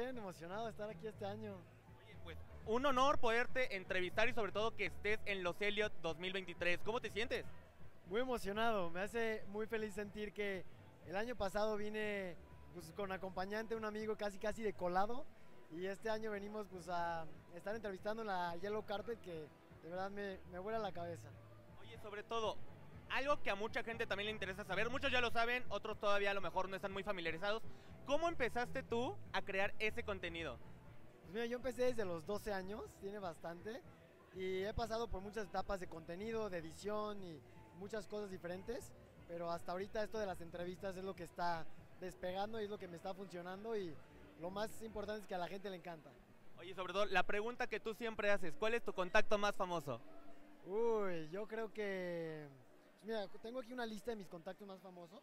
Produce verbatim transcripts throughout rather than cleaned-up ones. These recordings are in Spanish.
bien, emocionado de estar aquí este año. Oye, pues un honor poderte entrevistar y sobre todo que estés en los Elliot dos mil veintitrés. ¿Cómo te sientes? Muy emocionado, me hace muy feliz sentir que el año pasado vine pues, con acompañante, un amigo casi casi de colado, y este año venimos pues a estar entrevistando en la Yellow Carpet que de verdad me, me vuela la cabeza. Oye, sobre todo, algo que a mucha gente también le interesa saber, muchos ya lo saben, otros todavía a lo mejor no están muy familiarizados. ¿Cómo empezaste tú a crear ese contenido? Pues mira, yo empecé desde los doce años, tiene bastante, y he pasado por muchas etapas de contenido, de edición y muchas cosas diferentes, pero hasta ahorita esto de las entrevistas es lo que está despegando y es lo que me está funcionando, y lo más importante es que a la gente le encanta. Oye, sobre todo, la pregunta que tú siempre haces, ¿cuál es tu contacto más famoso? Uy, yo creo que... Pues mira, tengo aquí una lista de mis contactos más famosos.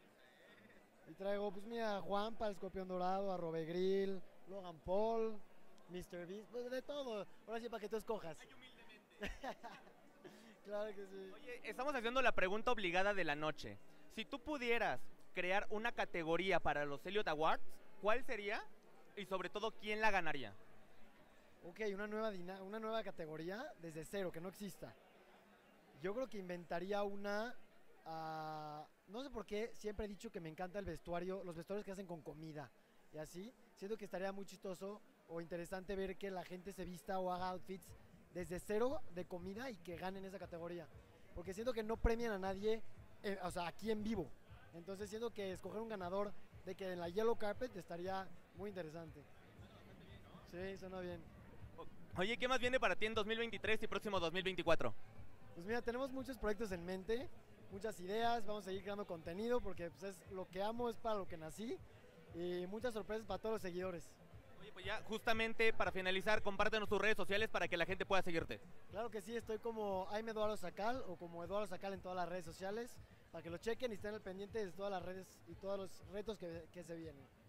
Y traigo, pues mira, a Juan para el Escorpión Dorado, a Robe Grill, Logan Paul, mister Beast, pues de todo. Ahora sí, para que tú escojas. Ay, humildemente. Claro que sí. Oye, estamos haciendo la pregunta obligada de la noche. Si tú pudieras crear una categoría para los Elliot Awards, ¿cuál sería? Y sobre todo, ¿quién la ganaría? Ok, una nueva, dina- una nueva categoría desde cero, que no exista. Yo creo que inventaría una... ah, no sé por qué, siempre he dicho que me encanta el vestuario, los vestuarios que hacen con comida y así. Siento que estaría muy chistoso o interesante ver que la gente se vista o haga outfits desde cero de comida y que ganen esa categoría. Porque siento que no premian a nadie, eh, o sea, aquí en vivo. Entonces siento que escoger un ganador de que en la Yellow Carpet estaría muy interesante. Sí, suena bien. Oye, ¿qué más viene para ti en dos mil veintitrés y próximo dos mil veinticuatro? Pues mira, tenemos muchos proyectos en mente, muchas ideas, vamos a seguir creando contenido porque pues, es lo que amo, es para lo que nací, y muchas sorpresas para todos los seguidores. Oye, pues ya justamente para finalizar, compártenos tus redes sociales para que la gente pueda seguirte. Claro que sí, estoy como Aime Eduardo Sacal o como Eduardo Sacal en todas las redes sociales para que lo chequen y estén al pendiente de todas las redes y todos los retos que, que se vienen.